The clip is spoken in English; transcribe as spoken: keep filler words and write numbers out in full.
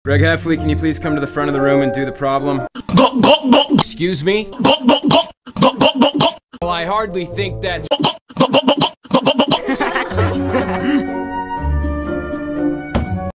Greg Heffley, can you please come to the front of the room and do the problem? Go, go, go. Excuse me? Go, go, go. Go, go, go, go. Well, I hardly think that's...